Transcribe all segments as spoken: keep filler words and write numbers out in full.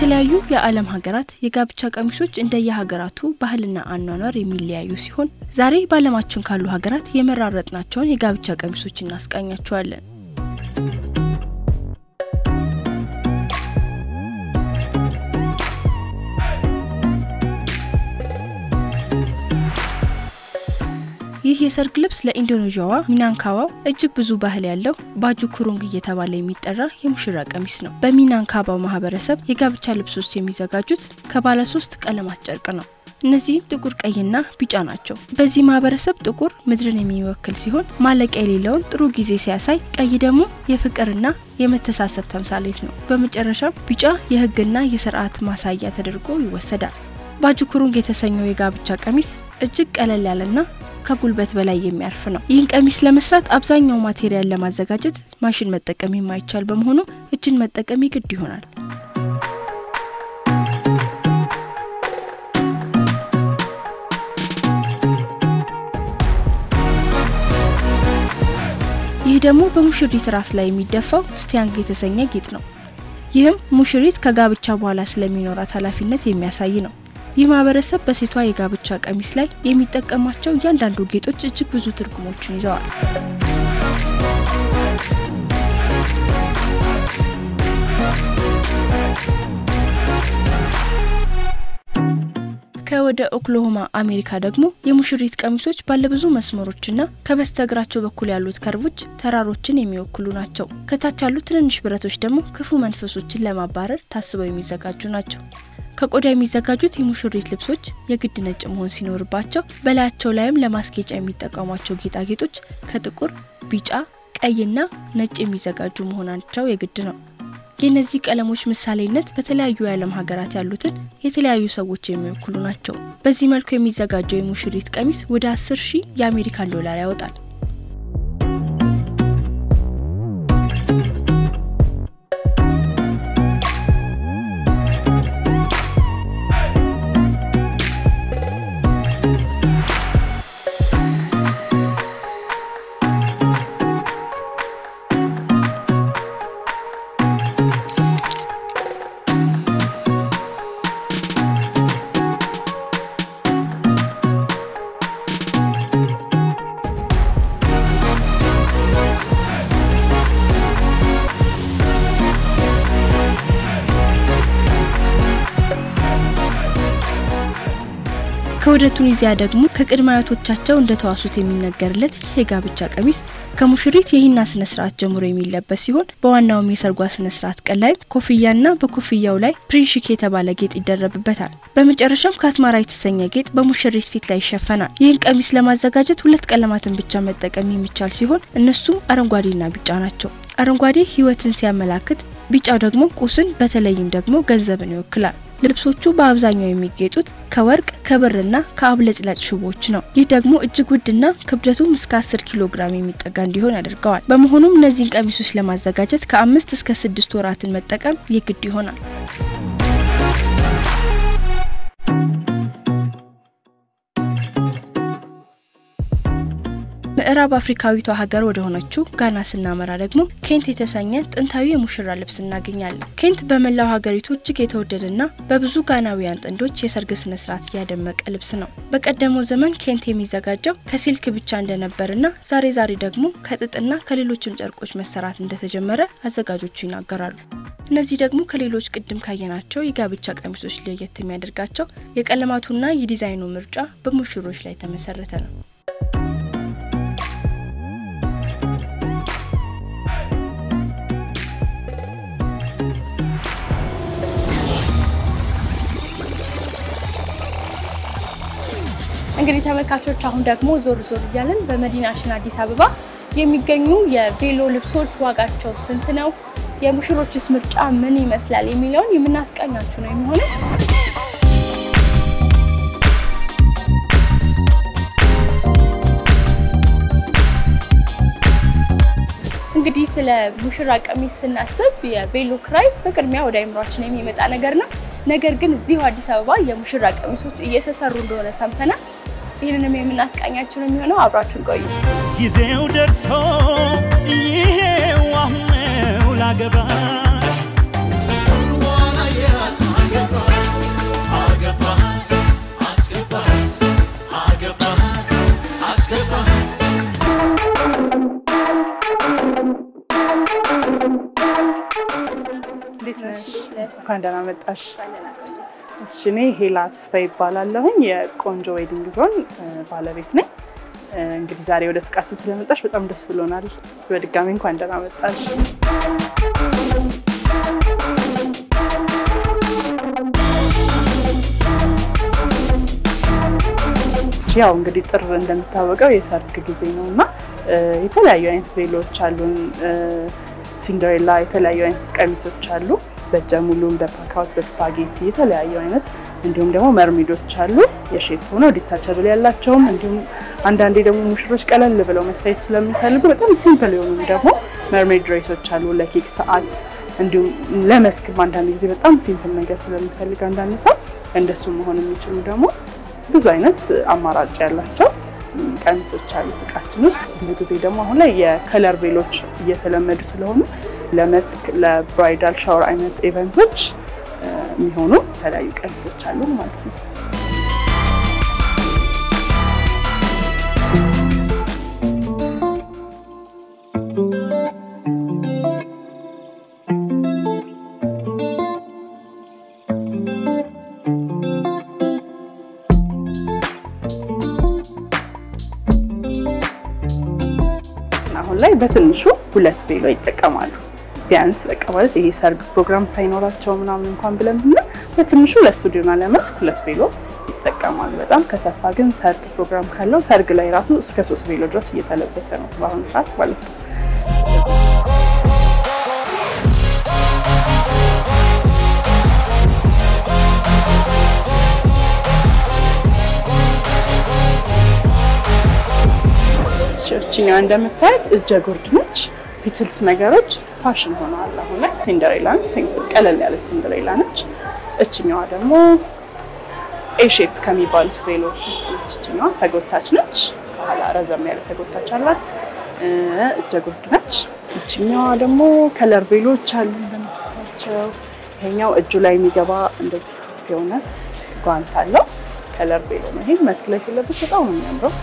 በተለያዩ የዓለም ሀገራት የጋብቻ ቀሚሶች እንደየሀገራቱ ባህልና አኗኗር የሚለያዩ ሲሆን ዛሬ በዓለማችን ካሉ ሀገራት የመራረጥናቸውን የጋብቻ ቀሚሶች እናስቃኛቸዋለን። ይህ የሰርግ ልብስ ለኢንዶኔዥያዋ ሚናንካባው እጅግ ብዙ ባህል ያለው ባጁ ኩሩንግ እየተባለ የሚጠራ የሙሽራ ቀሚስ ነው። በሚናንካባው ማህበረሰብ የጋብቻ ልብሶች የሚዘጋጁት ከባለ ሶስት ቀለማት ጨርቅ ነው። እነዚህ ጥቁር፣ ቀይና ቢጫ ናቸው። በዚህ ማህበረሰብ ጥቁር ምድርን የሚወክል ሲሆን ማለቂያ የሌለውን ጥሩ ጊዜ ሲያሳይ፣ ቀይ ደግሞ የፍቅርና የመተሳሰብ ተምሳሌት ነው። በመጨረሻም ቢጫ የህግና የሥርዓት ማሳያ ተደርጎ ይወሰዳል። ባጁ ኩሩንግ የተሰኘው የጋብቻ ቀሚስ እጅግ ቀለል ያለና ከጉልበት በላይ የሚያርፍ ነው። ይህን ቀሚስ ለመስራት አብዛኛው ማቴሪያል ለማዘጋጀት ማሽን መጠቀም የማይቻል በመሆኑ እጅን መጠቀም ይግድ ይሆናል። ይህ ደግሞ በሙሽሪት ራስ ላይ የሚደፋው ስቲያንግ የተሰኘ ጌጥ ነው። ይህም ሙሽሪት ከጋብቻ በኋላ ስለሚኖራት ኃላፊነት የሚያሳይ ነው። ይህ ማህበረሰብ በሴቷ የጋብቻ ቀሚስ ላይ የሚጠቀማቸው እያንዳንዱ ጌጦች እጅግ ብዙ ትርጉሞችን ይዘዋል። ከወደ ኦክላሆማ አሜሪካ ደግሞ የሙሽሪት ቀሚሶች ባለብዙ መስመሮችና ከበስተግራቸው በኩል ያሉት ከርቮች ተራሮችን የሚወክሉ ናቸው። ከታች ያሉት ትንንሽ ብረቶች ደግሞ ክፉ መንፈሶችን ለማባረር ታስበው የሚዘጋጁ ናቸው። ከቆዳ የሚዘጋጁት የሙሽሪት ልብሶች የግድ ነጭ መሆን ሲኖርባቸው በላያቸው ላይም ለማስጌጫ የሚጠቀሟቸው ጌጣጌጦች ከጥቁር፣ ቢጫ፣ ቀይና ነጭ የሚዘጋጁ መሆናቸው የግድ ነው። የነዚህ ቀለሞች ምሳሌነት በተለያዩ የዓለም ሀገራት ያሉትን የተለያዩ ሰዎች የሚወክሉ ናቸው። በዚህ መልኩ የሚዘጋጀው የሙሽሪት ቀሚስ ወደ አስር ሺህ የአሜሪካን ዶላር ያወጣል። ከወደ ቱኒዚያ ደግሞ ከቅድመ አያቶቻቸው እንደተዋሱት የሚነገርለት የጋብቻ ቀሚስ ከሙሽሪት የሂና ስነ ስርዓት ጀምሮ የሚለበስ ሲሆን በዋናው የሰርጓ ስነ ስርዓት ቀን ላይ ኮፍያና በኮፍያው ላይ ፕሪንሺክ የተባለ ጌጥ ይደረብበታል። በመጨረሻም ካትማራ የተሰኘ ጌጥ በሙሽሪት ፊት ላይ ይሸፈናል። ይህን ቀሚስ ለማዘጋጀት ሁለት ቀለማትን ብቻ መጠቀም የሚቻል ሲሆን እነሱም አረንጓዴና ቢጫ ናቸው። አረንጓዴ ህይወትን ሲያመላክት፣ ቢጫው ደግሞ ቁስን በተለይም ደግሞ ገንዘብን ይወክላል። ልብሶቹ በአብዛኛው የሚጌጡት ከወርቅ፣ ከብርና ከአብለጭላጭ ሽቦዎች ነው። ይህ ደግሞ እጅግ ውድና ክብደቱም እስከ አስር ኪሎ ግራም የሚጠጋ እንዲሆን ያደርገዋል። በመሆኑም እነዚህን ቀሚሶች ለማዘጋጀት ከአምስት እስከ ስድስት ወራትን መጠቀም የግድ ይሆናል። ምዕራብ አፍሪካዊቷ ሀገር ወደ ሆነችው ጋና ስናመራ ደግሞ ኬንት የተሰኘ ጥንታዊ የሙሽራ ልብስ እናገኛለን። ኬንት በመላው ሀገሪቱ እጅግ የተወደደና በብዙ ጋናውያን ጥንዶች የሰርግ ስነ ስርዓት ያደመቀ ልብስ ነው። በቀደመው ዘመን ኬንት የሚዘጋጀው ከሲልክ ብቻ እንደነበርና ዛሬ ዛሬ ደግሞ ከጥጥና ከሌሎችም ጨርቆች መሰራት እንደተጀመረ አዘጋጆቹ ይናገራሉ። እነዚህ ደግሞ ከሌሎች ቅድም ካየናቸው የጋብቻ ቀሚሶች ለየት የሚያደርጋቸው የቀለማቱና የዲዛይኑ ምርጫ በሙሽሮች ላይ ተመሰረተ ነው። እንግዲህ ተመልካቾች አሁን ደግሞ ዞር ዞር እያለን በመዲናችን አዲስ አበባ የሚገኙ የቬሎ ልብሶች ዋጋቸው ስንት ነው፣ የሙሽሮችስ ምርጫ ምን ይመስላል የሚለውን የምናስቃኛችሁ ነው የሚሆነው። እንግዲህ ስለ ሙሽራ ቀሚስ ስናስብ የቬሎ ክራይ በቅድሚያ ወደ አይምሮአችን የሚመጣ ነገር ነው። ነገር ግን እዚሁ አዲስ አበባ የሙሽራ ቀሚሶች እየተሰሩ እንደሆነ ሰምተናል። ይሄንንም የምናስቃኛችሁ ነው የሚሆነው። አብራችሁን ቆዩ። ጊዜው ደርሶ ይሄው አሁን ላገባሽ ዋና የራታ እንኳን ደህና መጣሽ። እሺ እኔ ሄላ ተስፋዬ እባላለሁኝ የቆንጆ ዌዲንግ ዞን ባለቤት ነኝ። እንግዲህ ዛሬ ወደ ሱቃችን ስለመጣሽ በጣም ደስ ብሎናል። በድጋሚ እንኳን ደህና መጣሽ። ያው እንግዲህ ጥር እንደምታወቀው የሰርግ ጊዜ ነውና የተለያዩ አይነት ቬሎች አሉን። ሲንደሬላ የተለያዩ አይነት ቀሚሶች አሉ። በጀሙሉ በፓካውት በስፓጌቲ የተለያዩ አይነት እንዲሁም ደግሞ መርሚዶች አሉ። የሼፕ ሆኖ ዲታቸብል ያላቸው እንዲሁም አንዳንዴ ደግሞ ሙሽሮች ቀለል ብለው መታየት ስለሚፈልጉ በጣም ሲምፕል የሆኑ ደግሞ መርሜድ ድሬሶች አሉ። ለኬክ ሰዓት እንዲሁም ለመስክ አንዳንድ ጊዜ በጣም ሲምፕል ነገር ስለሚፈልግ አንዳንድ ሰው እንደሱ መሆን የሚችሉ ደግሞ ብዙ አይነት አማራጭ ያላቸው ቀሚሶች አሉ ሱቃችን ውስጥ። ብዙ ጊዜ ደግሞ አሁን ላይ የከለር ቬሎች እየተለመዱ ስለሆኑ ለመስክ ለብራይዳል ሻወር አይነት ኢቨንቶች የሚሆኑ የተለያዩ ቀሚሶች አሉ ማለት ነው። አሁን ላይ በትንሹ ሁለት ቬሎ ይጠቀማሉ። ቢያንስ በቃ ማለት ይሄ ሰርግ ፕሮግራም ሳይኖራቸው ምናምን እንኳን ብለን ብለ በትንሹ ለስቱዲዮና ለመስክ ሁለት ቬሎ ይጠቀማሉ። በጣም ከሰፋ ግን ሰርግ ፕሮግራም ካለው ሰርግ ላይ ራሱ እስከ ሶስት ቬሎ ድረስ እየተለበሰ ነው በአሁኑ ሰዓት ማለት ነው። እቺኛው እንደምታዩት እጀ ጉርድ ነች። ፒትልስ ነገሮች ፋሽን ሆነዋል አሁን ላይ። ሲንደሬላ ሲምፕል ቀለል ያለ ሲንደሬላ ነች። እቺኛዋ ደግሞ ኤ ሼፕ ከሚባሉት ቬሎች ውስጥ ነች። እቺኛዋ ተጎታች ነች። ከኋላ ረዘም ያለ ተጎታች አላት። እጀ ጉርድ ነች። እቺኛዋ ደግሞ ከለር ቬሎች አሉ እንደምታዩቸው። ይሄኛው እጁ ላይ የሚገባ እንደዚህ የሆነ ጓንት አለው። ከለር ቬሎ ነው። ይሄ መስክ ላይ ሲለበስ በጣም ነው የሚያምረው።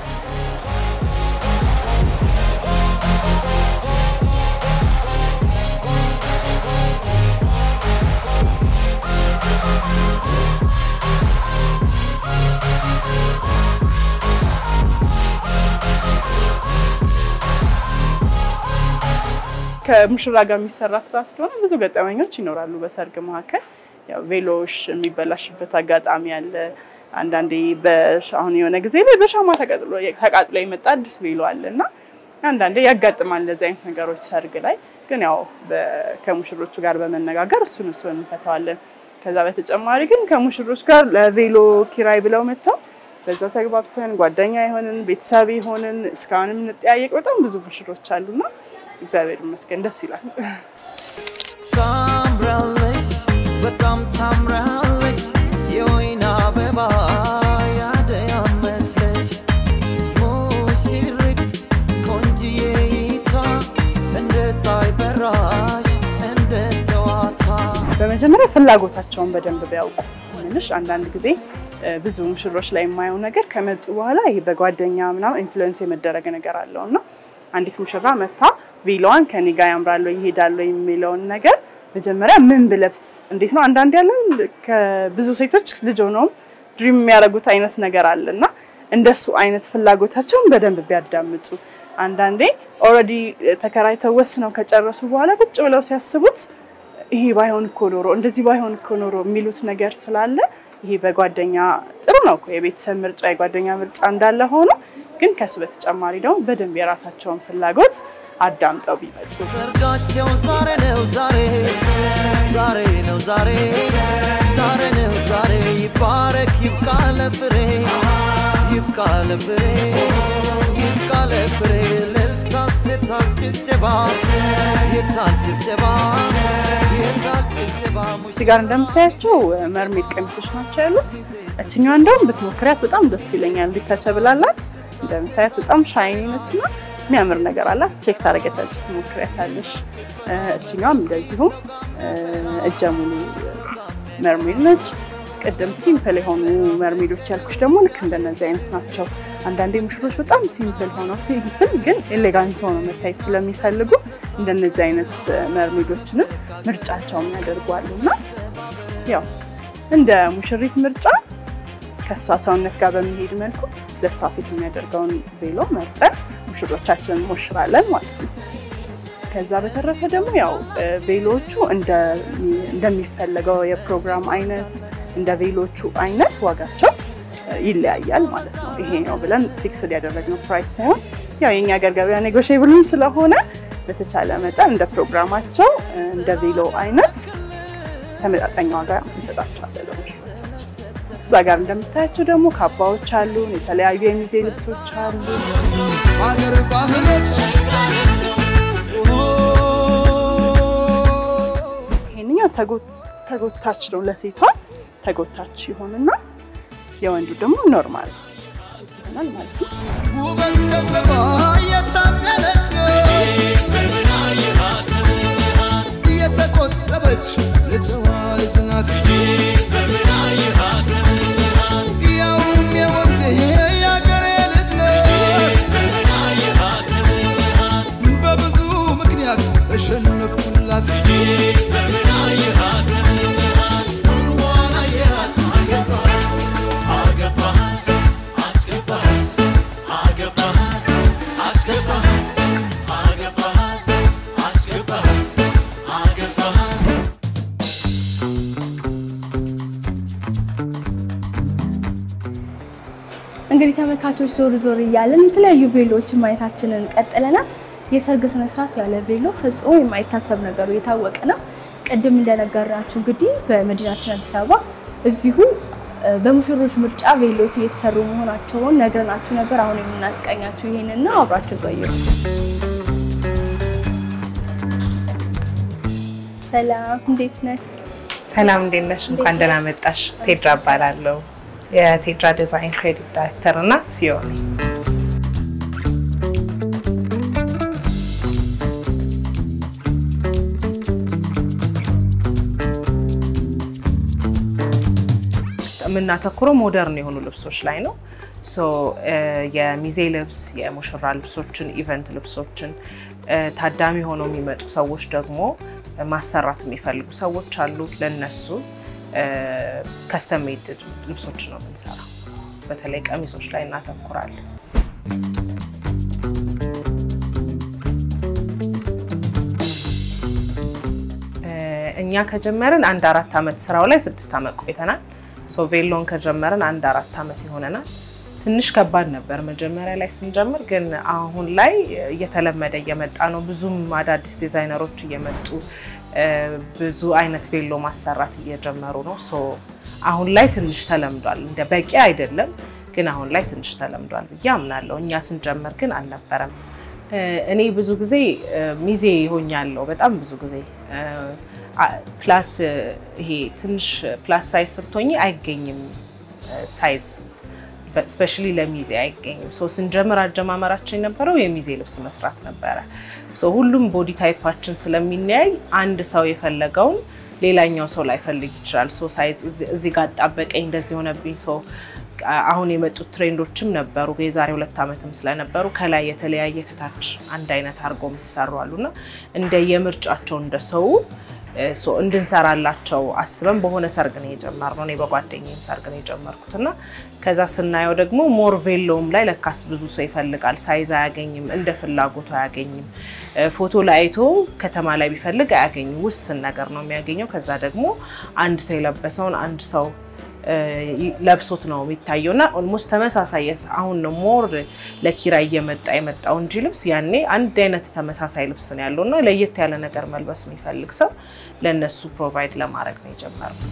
ከሙሽራ ጋር የሚሰራ ስራ ስለሆነ ብዙ ገጠመኞች ይኖራሉ በሰርግ መካከል። ያው ቬሎሽ የሚበላሽበት አጋጣሚ አለ። አንዳንዴ በሻሁን የሆነ ጊዜ ላይ በሻማ ተቀጥሎ ተቃጥሎ የመጣ አዲስ ቬሎ አለና አንዳንዴ ያጋጥማል ለዚህ አይነት ነገሮች ሰርግ ላይ። ግን ያው ከሙሽሮቹ ጋር በመነጋገር እሱን እሱን እንፈታዋለን። ከዛ በተጨማሪ ግን ከሙሽሮች ጋር ለቬሎ ኪራይ ብለው መጥተው በዛው ተግባብተን ጓደኛ ይሆንን ቤተሰብ ይሆንን እስካሁንም እንጠያየቅ በጣም ብዙ ሙሽሮች አሉና እግዚአብሔር ይመስገን ደስ ይላል። ታምራለሽ በጣም ታምራለሽ የወይና አበባ ያደያ መስለሽ ሙሽሪት ቆንጆዬታ እንደ ፀሐይ በራሽ እንደ ጠዋታ። በመጀመሪያ ፍላጎታቸውን በደንብ ቢያውቁ ምንሽ አንዳንድ ጊዜ ብዙ ሙሽሮች ላይ የማየው ነገር ከመጡ በኋላ ይሄ በጓደኛ ምናምን ኢንፍሉዌንስ የመደረግ ነገር አለውና አንዲት ሙሽራ መታ ቬሎዋን ከኔ ጋር ያምራል ወይ ይሄዳል ወይ የሚለውን ነገር መጀመሪያ ምን ብለብስ እንዴት ነው አንዳንድ ያለ ከብዙ ሴቶች ልጅ ሆነው ድሪም የሚያረጉት አይነት ነገር አለና እንደሱ አይነት ፍላጎታቸውን በደንብ ቢያዳምጡ አንዳንዴ ኦሬዲ ተከራይተው ወስነው ከጨረሱ በኋላ ቁጭ ብለው ሲያስቡት ይሄ ባይሆን እኮ ኖሮ እንደዚህ ባይሆን እኮ ኖሮ የሚሉት ነገር ስላለ ይሄ በጓደኛ ጥሩ ነው እኮ የቤተሰብ ምርጫ የጓደኛ ምርጫ እንዳለ ሆኖ ግን ከሱ በተጨማሪ ደግሞ በደንብ የራሳቸውን ፍላጎት አዳምጠው ቢመጡ። ሰርጋቸው ዛሬ ነው ዛሬ ዛሬ ነው ዛሬ ዛሬ ነው ዛሬ ይባረክ ይብቃ ለፍሬ ይብቃ ለፍሬ ይብቃ ለፍሬ ለልሳስ የታጅብጀባ የታጅብጀባ የታጅብጀባ። እዚህ ጋር እንደምታያቸው መርሜድ ቀሚሶች ናቸው ያሉት። እችኛዋ እንደውም ብትሞክሪያት በጣም ደስ ይለኛል። ሊታቸብላላት እንደምታያት በጣም ሻይኒ ነችና የሚያምር ነገር አላት። ቼክ ታረጋታለሽ ትሞክሪያታለሽ። እቺኛውም እንደዚሁ እጀ ሙሉ መርሜድ ነች። ቀደም ሲምፕል የሆኑ መርሜዶች ያልኩሽ ደግሞ ልክ እንደነዚህ አይነት ናቸው። አንዳንዴ ሙሽሮች በጣም ሲምፕል ሆነው ሲምፕል ግን ኤሌጋንት ሆነው መታየት ስለሚፈልጉ እንደነዚህ አይነት መርሜዶችንም ምርጫቸውን ያደርጓሉና ያው እንደ ሙሽሪት ምርጫ ከሷ ሰውነት ጋር በሚሄድ መልኩ ለሷ ፊት የሚያደርገውን ቬሎ መርጠን ሙሽሮቻችንን ሞሽራለን ማለት ነው። ከዛ በተረፈ ደግሞ ያው ቬሎቹ እንደ እንደሚፈልገው የፕሮግራም አይነት እንደ ቬሎቹ አይነት ዋጋቸው ይለያያል ማለት ነው። ይሄ ነው ብለን ፊክስ ያደረግነው ፕራይስ ሳይሆን ያው የኛ ሀገር ገበያ ኔጎሺየብልም ስለሆነ በተቻለ መጠን እንደ ፕሮግራማቸው እንደ ቬሎ አይነት ተመጣጣኝ ዋጋ እንሰጣቸዋለን ለሙሽሮቻችን። እዛ ጋር እንደምታያቸው ደግሞ ካባዎች አሉ፣ የተለያዩ የሚዜ ልብሶች አሉ። ሀገር ባህሎች ይሄንኛው ተጎታች ነው ለሴቷ ተጎታች ይሆንና የወንዱ ደግሞ ኖርማል ሳይዝ ይሆናል ማለት ነው። ውበት ከተማ የታደለች የተቆጠበች የጨዋይት ናት ያውም የወንድ የአገሬ ልጅ ናት በብዙ ምክንያት ተሸነፍኩላት እንግዲህ ተመልካቾች ዞር ዞር እያለን የተለያዩ ቬሎችን ማየታችንን ቀጥለናል። የሰርግ ስነ ስርዓት ያለ ቬሎ ፈጽሞ የማይታሰብ ነገሩ የታወቀ ነው። ቀደም እንደነገርናችሁ እንግዲህ በመዲናችን አዲስ አበባ እዚሁ በሙሽሮች ምርጫ ቬሎች እየተሰሩ መሆናቸውን ነግረናችሁ ነበር። አሁን የምናስቀኛችሁ ይሄንን ነው። አብራችሁ ቆዩ። ሰላም እንዴት ነሽ? ሰላም እንዴት ነሽ? እንኳን ደህና መጣሽ። ቴድራ እባላለሁ። የቴድራ ዲዛይን ክሬዲት ዳይሬክተር እና ሲኢኦ ነኝ። የምናተኩረው ሞደርን የሆኑ ልብሶች ላይ ነው። ሶ የሚዜ ልብስ፣ የሙሽራ ልብሶችን፣ ኢቨንት ልብሶችን ታዳሚ ሆነው የሚመጡ ሰዎች ደግሞ ማሰራት የሚፈልጉ ሰዎች አሉ። ለነሱ ከስተም ሜድ ልብሶች ነው የምንሰራው። በተለይ ቀሚሶች ላይ እናተኩራለን። እኛ ከጀመረን አንድ አራት አመት ስራው ላይ ስድስት አመት ቆይተናል። ሶ ቬሎን ከጀመረን አንድ አራት አመት ይሆነናል። ትንሽ ከባድ ነበር መጀመሪያ ላይ ስንጀምር፣ ግን አሁን ላይ እየተለመደ እየመጣ ነው። ብዙም አዳዲስ ዲዛይነሮች እየመጡ ብዙ አይነት ቬሎ ማሰራት እየጀመሩ ነው። ሶ አሁን ላይ ትንሽ ተለምዷል። እንደ በቂ አይደለም፣ ግን አሁን ላይ ትንሽ ተለምዷል ብዬ አምናለሁ። እኛ ስንጀምር ግን አልነበረም። እኔ ብዙ ጊዜ ሚዜ ሆኛለሁ በጣም ብዙ ጊዜ ፕላስ ይሄ ትንሽ ፕላስ ሳይዝ ስትሆኚ አይገኝም ሳይዝ ስፔሻሊ ለሚዜ አይገኝም። ሶ ስንጀምር አጀማመራችን የነበረው የሚዜ ልብስ መስራት ነበረ። ሶ ሁሉም ቦዲ ታይፓችን ስለሚለያይ አንድ ሰው የፈለገውን ሌላኛው ሰው ላይፈልግ ይችላል። ሶ ሳይዝ እዚህ ጋር ጣበቀኝ እንደዚህ ሆነብኝ። ሶ አሁን የመጡት ትሬንዶችም ነበሩ የዛሬ ሁለት አመትም ስለነበሩ ከላይ የተለያየ ከታች አንድ አይነት አርጎ መስራሩ አሉና እንደ የምርጫቸው እንደሰው ሶ እንድንሰራላቸው አስበን በሆነ ሰርግ ነው የጀመርነው። እኔ በጓደኛዬም ሰርግ ነው የጀመርኩትና ከዛ ስናየው ደግሞ ሞር ቬሎም ላይ ለካስ ብዙ ሰው ይፈልጋል። ሳይዝ አያገኝም፣ እንደ ፍላጎቱ አያገኝም። ፎቶ ላይ አይቶ ከተማ ላይ ቢፈልግ አያገኝም፣ ውስን ነገር ነው የሚያገኘው። ከዛ ደግሞ አንድ ሰው የለበሰውን አንድ ሰው ለብሶት ነው የሚታየውና ኦልሞስት ተመሳሳይ አሁን ነው ሞር ለኪራይ እየመጣ የመጣው እንጂ ልብስ ያኔ አንድ አይነት ተመሳሳይ ልብስ ነው ያለውና ለየት ያለ ነገር መልበስ የሚፈልግ ሰው ለነሱ ፕሮቫይድ ለማድረግ ነው የጀመረው።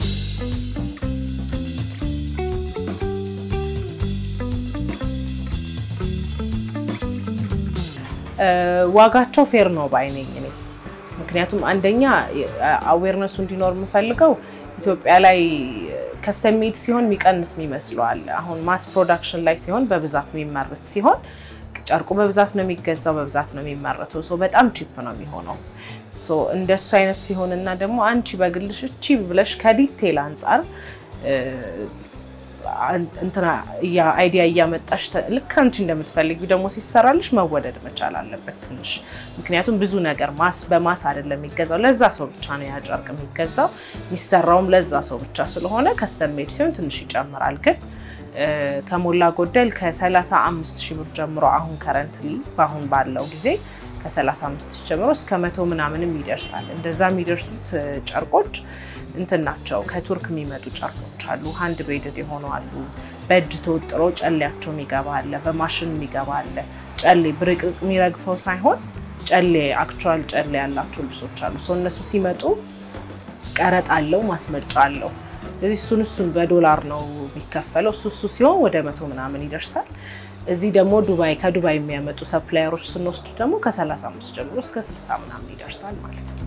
ዋጋቸው ፌር ነው ባይነኝ እኔ። ምክንያቱም አንደኛ አዌርነሱ እንዲኖር የምፈልገው ኢትዮጵያ ላይ ከስተም ሜድ ሲሆን የሚቀንስ ነው ይመስላል። አሁን ማስ ፕሮዳክሽን ላይ ሲሆን በብዛት የሚመረት ሲሆን ጨርቁ በብዛት ነው የሚገዛው፣ በብዛት ነው የሚመረተው። ሶ በጣም ቺፕ ነው የሚሆነው። ሶ እንደሱ አይነት ሲሆንና ደግሞ አንቺ በግልሽ እቺ ብለሽ ከዲቴል አንፃር እንትና ያ አይዲያ ያመጣሽ ልክ አንቺ እንደምትፈልጊው ደግሞ ሲሰራልሽ መወደድ መቻል አለበት ትንሽ ምክንያቱም ብዙ ነገር ማስ በማስ አይደለም የሚገዛው ለዛ ሰው ብቻ ነው ያ ጨርቅ የሚገዛው የሚሰራውም ለዛ ሰው ብቻ ስለሆነ ከስተም ሜድ ሲሆን ትንሽ ይጨምራል ግን ከሞላ ጎደል ከ35 ሺህ ብር ጀምሮ አሁን ከረንትሊ ባሁን ባለው ጊዜ ከ35 ሺህ ጀምሮ እስከ መቶ ምናምንም ይደርሳል እንደዛ የሚደርሱት ጨርቆች እንትናቸው ከቱርክ የሚመጡ ጨርቆች አሉ ሃንድ ቤድድ የሆኑ አሉ በእጅ ተወጥሮ ጨሌያቸው የሚገባ አለ በማሽን የሚገባ አለ ጨሌ ብርቅርቅ የሚረግፈው ሳይሆን ጨሌ አክቹዋል ጨሌ ያላቸው ልብሶች አሉ ሶ እነሱ ሲመጡ ቀረጥ አለው ማስመጫ አለው ስለዚህ እሱን እሱን በዶላር ነው የሚከፈለው እሱ እሱ ሲሆን ወደ መቶ ምናምን ይደርሳል እዚህ ደግሞ ዱባይ ከዱባይ የሚያመጡ ሰፕላየሮች ስንወስድ ደግሞ ከ35 ጀምሮ እስከ ስልሳ ምናምን ይደርሳል ማለት ነው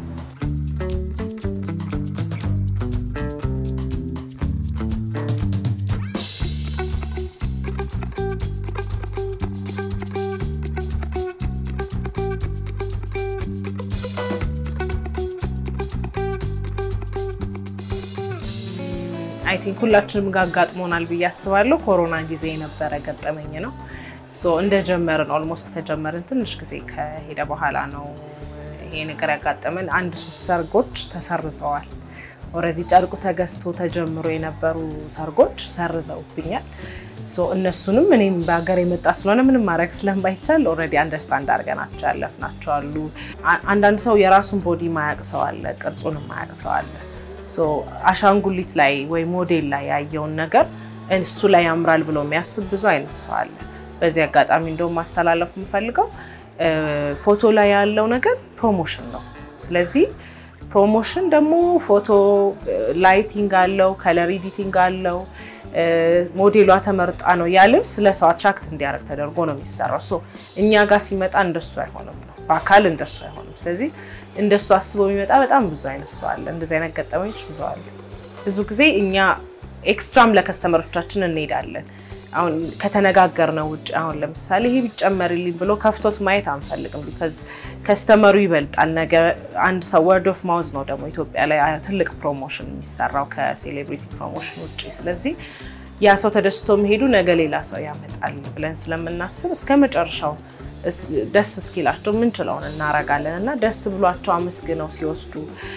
I think ሁላችንም ጋር ጋጥሞናል በያስባለሁ ኮሮና ጊዜ የነበረ ገጠመኝ ነው ሶ እንደጀመርን ኦልሞስት ከጀመርን ትንሽ ጊዜ ከሄደ በኋላ ነው ይሄ ነገር ያጋጠመን አንድ ሶስት ሰርጎች ተሰርዘዋል ኦሬዲ ጨርቁ ተገዝቶ ተጀምሮ የነበሩ ሰርጎች ሰርዘውብኛል ሶ እነሱንም እኔም በአገር የመጣ ስለሆነ ምንም ማድረግ ስለማይቻል ኦሬዲ አንደርስታንድ አድርገናቸው ያለፍናቸው አሉ አንዳንድ ሰው የራሱን ቦዲ ማያቅ ሰው አለ ቅርጹን ማያቅ ሰው አለ ሶ አሻንጉሊት ላይ ወይ ሞዴል ላይ ያየውን ነገር እሱ ላይ ያምራል ብሎ የሚያስብ ብዙ አይነት ሰው አለ በዚህ አጋጣሚ እንደው ማስተላለፍ የምፈልገው ፎቶ ላይ ያለው ነገር ፕሮሞሽን ነው ስለዚህ ፕሮሞሽን ደግሞ ፎቶ ላይቲንግ አለው ከለር ኤዲቲንግ አለው ሞዴሏ ተመርጣ ነው ያልብስ ለሰው አትራክት እንዲያደርግ ተደርጎ ነው የሚሰራው ሶ እኛ ጋር ሲመጣ እንደሱ አይሆንም ነው በአካል እንደሱ አይሆንም ስለዚህ እንደሱ አስቦ የሚመጣ በጣም ብዙ አይነት ሰው አለ እንደዚህ አይነት ገጠመኞች ብዙ አሉ ብዙ ጊዜ እኛ ኤክስትራም ለከስተመሮቻችን እንሄዳለን አሁን ከተነጋገርነው ውጭ አሁን ለምሳሌ ይሄ ቢጨመርልኝ ብሎ ከፍቶት ማየት አንፈልግም because ከስተመሩ ይበልጣል ነገ አንድ ሰው word of mouth ነው ደግሞ ኢትዮጵያ ላይ ትልቅ ፕሮሞሽን የሚሰራው ከሴሌብሪቲ ፕሮሞሽን ውጭ ስለዚህ ያ ሰው ተደስቶ መሄዱ ነገ ሌላ ሰው ያመጣል ብለን ስለምናስብ እስከመጨረሻው ደስ እስኪላቸው ምን ችለውን እናረጋለንና ደስ ብሏቸው አመስግነው ሲወስዱ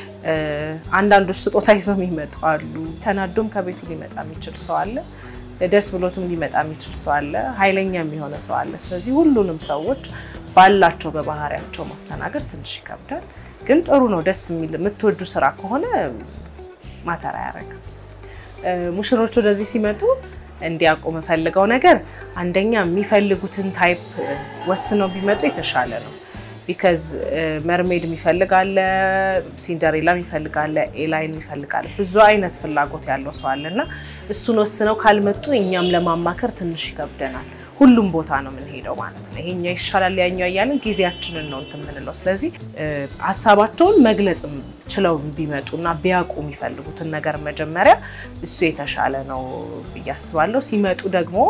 አንዳንዶች ስጦታ ይዘው የሚመጡ አሉ ተናዶም ከቤቱ ሊመጣ የሚችል ሰው አለ ደስ ብሎትም ሊመጣ የሚችል ሰው አለ ኃይለኛ የሚሆነ ሰው አለ ስለዚህ ሁሉንም ሰዎች ባላቸው በባህሪያቸው ማስተናገድ ትንሽ ይከብዳል ግን ጥሩ ነው ደስ የሚል የምትወዱ ስራ ከሆነ ማተራ ያረጋል ሙሽሮቹ ወደዚህ ሲመጡ እንዲያቆም ፈልገው ነገር አንደኛ የሚፈልጉትን ታይፕ ወስነው ቢመጡ የተሻለ ነው because mermaid የሚፈልጋለ ሲንደሬላ የሚፈልጋለ ኤላይን የሚፈልጋለ ብዙ አይነት ፍላጎት ያለው ሰው አለና እሱን ወስነው ካልመጡ እኛም ለማማከር ትንሽ ይከብደናል ሁሉም ቦታ ነው ምን ሄደው ማለት ነው ይሄኛው ይሻላል ያኛው ያያልን ጊዜያችንን ነው እንትን ምንለው ስለዚህ ሐሳባቸውን መግለጽ ችለው ቢመጡና ቢያቁ የሚፈልጉትን ነገር መጀመሪያ እሱ የተሻለ ነው በያስባለሁ ሲመጡ ደግሞ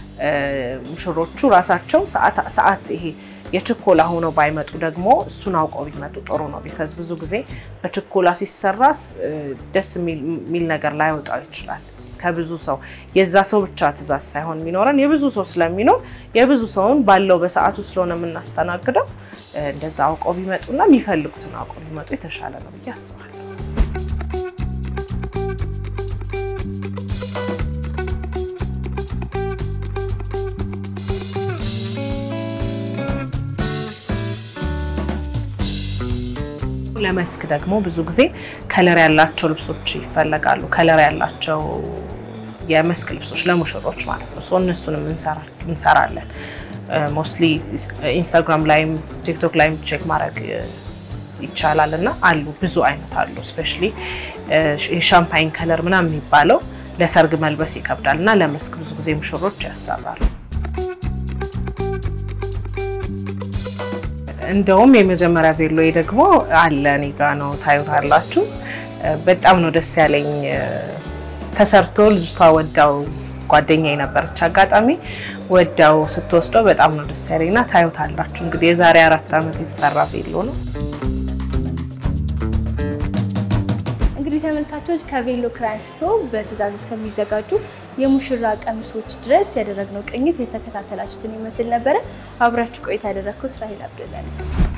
ሙሽሮቹ ራሳቸው ሰዓት ሰዓት ይሄ የችኮላ ሆኖ ባይመጡ ደግሞ እሱን አውቀው ቢመጡ ጥሩ ነው because ብዙ ጊዜ በችኮላ ሲሰራስ ደስ ሚል ነገር ላይ ወጣው ይችላል ከብዙ ሰው የዛ ሰው ብቻ ተዛዝ ሳይሆን ሚኖረን የብዙ ሰው ስለሚኖር የብዙ ሰውን ባለው በሰዓቱ ስለሆነ ምናስተናግደው እንደዛ አውቀው ቢመጡና የሚፈልጉትን አውቀው ቢመጡ የተሻለ ነው በያስባለሁ ለመስክ ደግሞ ብዙ ጊዜ ከለር ያላቸው ልብሶች ይፈልጋሉ ከለር ያላቸው የመስክ ልብሶች ለሙሽሮች ማለት ነው ሶ እነሱንም እንሰራለን እንሰራለን mostly Instagram ላይም TikTok ላይም ቼክ ማድረግ ይቻላልና አሉ ብዙ አይነት አሉ especially ሻምፓኝ ከለር ምናምን የሚባለው ለሰርግ መልበስ ይከብዳልና ለመስክ ብዙ ጊዜ ሙሽሮች ያሰራሉ እንደውም የመጀመሪያ ቬሎ ደግሞ አለ ኒጋ ነው ታዩታላችሁ በጣም ነው ደስ ያለኝ ተሰርቶ ልጅቷ ወዳው ጓደኛዬ ነበርች አጋጣሚ ወዳው ስትወስደው በጣም ነው ደስ ያለኝና ታዩታላችሁ እንግዲህ የዛሬ አራት አመት የተሰራ ቬሎ ነው እንግዲህ ተመልካቾች ተመልካቾች ከቬሎ ክራይ አንስቶ በትዕዛዝ እስከሚዘጋጁ የሙሽራ ቀሚሶች ድረስ ያደረግነው ቅኝት የተከታተላችሁትን ይመስል ነበር። አብራችሁ ቆይታ ያደረኩት ራሂል አብደላ ነኝ።